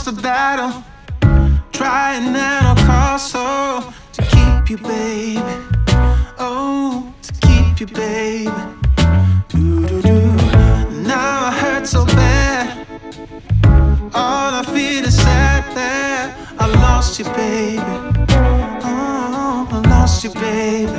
lost the battle, trying at all costs, oh, to keep you, baby. Oh, to keep you, baby. Do-do-do. Now I hurt so bad, all I feel is sad that I lost you, baby. Oh, I lost you, baby.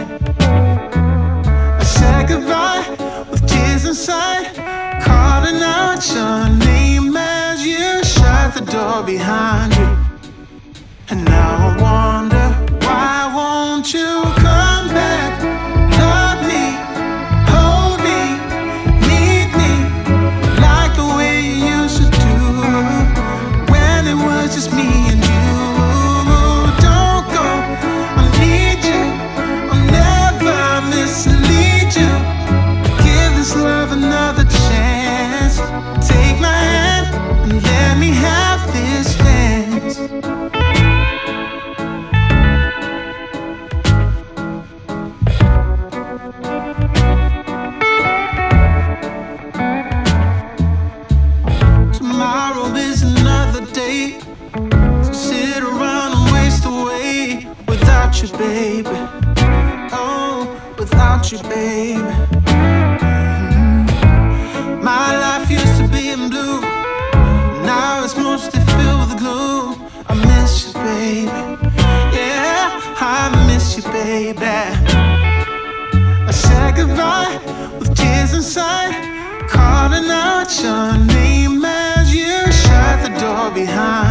I said goodbye with tears inside, calling out your name as you shut the door behind you. And now I wonder, why won't you come back? Love me, hold me, need me, like the way you used to do, when it was just me and you. Don't go, I need you, I'll never mislead you. Give this love another chance. Take my hand and let me have this dance. Tomorrow is another day, so sit around and waste away without you, baby. Oh, without you, baby. My life used to be in blue, now it's mostly filled with gloom. I miss you, baby. Yeah, I miss you, baby. I said goodbye with tears inside, calling out your name as you shut the door behind